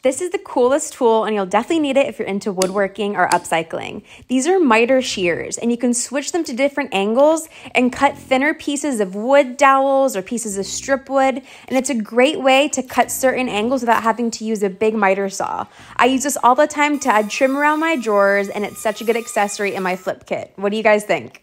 This is the coolest tool, and you'll definitely need it if you're into woodworking or upcycling. These are miter shears, and you can switch them to different angles and cut thinner pieces of wood dowels or pieces of strip wood, and it's a great way to cut certain angles without having to use a big miter saw. I use this all the time to add trim around my drawers, and it's such a good accessory in my flip kit. What do you guys think?